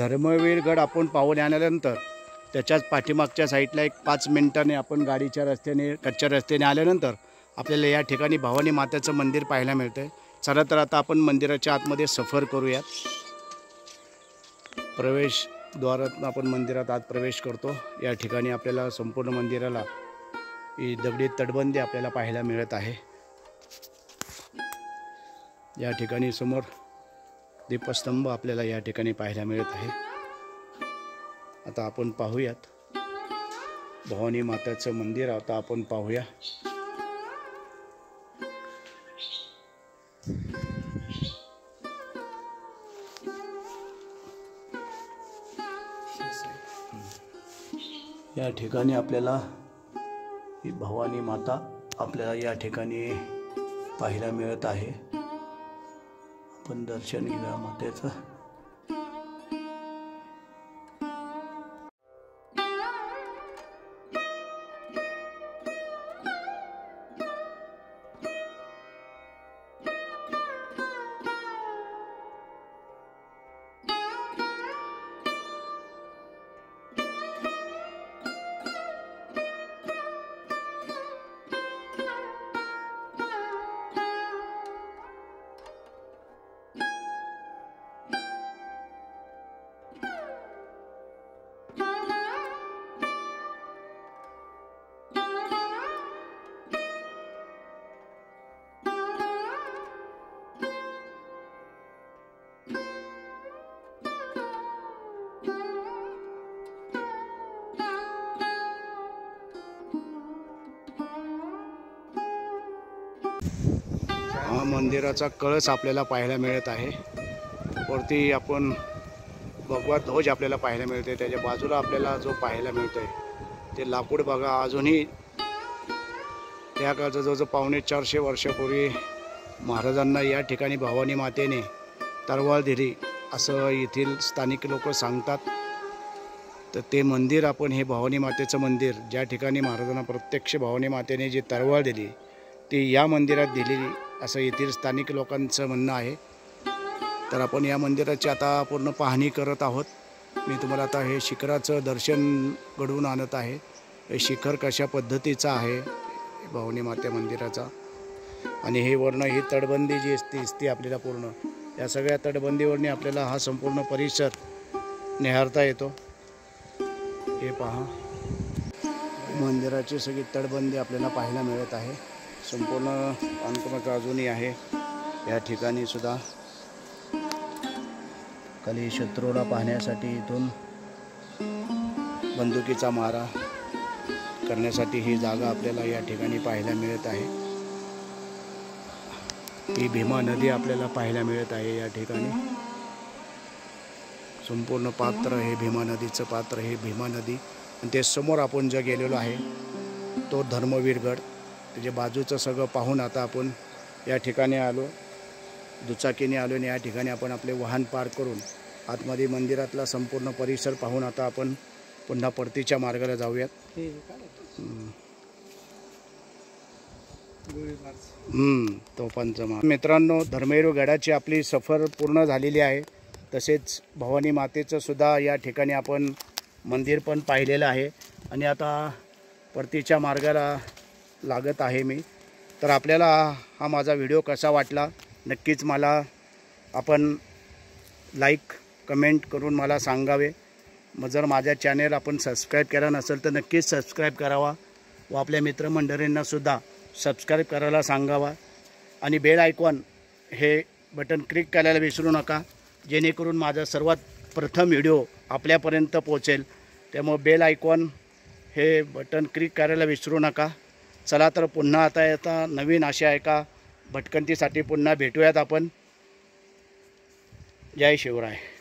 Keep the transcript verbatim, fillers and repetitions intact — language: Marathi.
धर्मवीर गड आपण पाहून आल्यानंतर त्याच्याच पाठीमागच्या साईडला एक पाच मिनिटांनी आपण गाडीच्या रस्त्याने कच्च्या रस्त्याने आल्यानंतर आपल्याला या ठिकाणी भवानी मातेचं मंदिर पाहायला मिळतं। चला तर आता आपण मंदिराच्या आतमध्ये सफर करूया। प्रवेश द्वारातून आपण मंदिरात आत प्रवेश करतो। या ठिकाणी आपल्याला संपूर्ण मंदिराला ही दगडी तटबंदी आपल्याला पाहायला मिळत आहे। या ठिकाणी समोर दीपस्तंभ आपल्याला या ठिकाणी पाहायला मिळत आहे। आता आपण पाहूयात भवानी माताचं मंदिर आता आपण पाहूया। या ठिकाणी आपल्याला ही भवानी माता आपल्याला या ठिकाणी पाहायला मिळत आहे। आपण दर्शन घेऊया मातेचं। हा मंदिराचा कळस आपल्याला पाहायला मिळत आहे। वरती आपण भगवा ध्वज आपल्याला पाहायला मिळते। त्याच्या बाजूला आपल्याला जो पाहायला मिळतोय ते लाकूड बघा, अजूनही त्या काळचा जो जो पावणे चारशे वर्षापूर्वी महाराजांना या ठिकाणी भवानी मातेने तरवाळ दिली असं येथील स्थानिक लोक सांगतात। तर ते मंदिर आपण हे भवानी मातेचं मंदिर ज्या ठिकाणी महाराजांना प्रत्यक्ष भवानी मातेने जी तरवाळ दिली ती या मंदिरात दिलेली असं येथील स्थानिक लोकांचं म्हणणं आहे। तर आपण या मंदिराची आता पूर्ण पाहणी करत आहोत। मी तुम्हाला आता हे शिखराचं दर्शन घडवून आणत आहे। हे शिखर कशा पद्धतीचं आहे भवानी माते मंदिराचा, आणि हे वर्ण ही तटबंदी जी असते असते आपल्याला पूर्ण या सगळ्या तटबंदीवरनी आपल्याला हा संपूर्ण परिसर निहारता येतो। हे पहा मंदिराची सगळी तटबंदी आपल्याला पाहायला मिळत आहे। संपूर्ण बांधकामाचं अजूनही आहे। या ठिकाणी सुद्धा खाली शत्रूला पाहण्यासाठी इथून बंदुकीचा मारा करण्यासाठी ही जागा आपल्याला या ठिकाणी पाहायला मिळत आहे। ही भीमा नदी आपल्याला पाहायला मिळत आहे। या ठिकाणी संपूर्ण पात्र हे भीमा नदीचं पात्र हे भीमा नदी, आणि ते समोर आपण जे गेलेलो आहे तो धर्मवीर गड, त्याच्या बाजूचं सगळं पाहून आता आपण या ठिकाणी आलो, दुचाकीने आलो आणि या ठिकाणी आपण आपले वाहन पार्क करून आतमध्ये मंदिरातला संपूर्ण परिसर पाहून आता आपण पुन्हा परतीच्या मार्गाला जाऊयात। हम्म तोफांचा मार्ग। मित्रांनो, धर्मवीर गडाची आपली सफर पूर्ण झालेली आहे। तसेच भवानी मातेचं सुद्धा या ठिकाणी आपण मंदिर पण पाहिलेलं आहे आणि आता परतीच्या मार्गाला लागत आहे मी। तर आपल्याला हा माझा व्हिडिओ कसा वाटला नक्कीच मला आपण लाईक कमेंट करून मला सांगावे। मग जर माझ्या चॅनल आपण सबस्क्राईब केला नसेल तर नक्कीच सबस्क्राईब करावा व आपल्या मित्रमंडळींनासुद्धा सबस्क्राईब करायला सांगावा, आणि बेल आयकॉन हे बटन क्लिक करायला विसरू नका, जेणेकरून माझा सर्वात प्रथम व्हिडिओ आपल्यापर्यंत पोहोचेल। त्यामुळे बेल आयकॉन हे बटन क्लिक करायला विसरू नका। चला तर पुन्हा आता आता नवीन अशा एका भटकंतीसाठी पुन्हा भेटूयात आपण। जय शिवराय।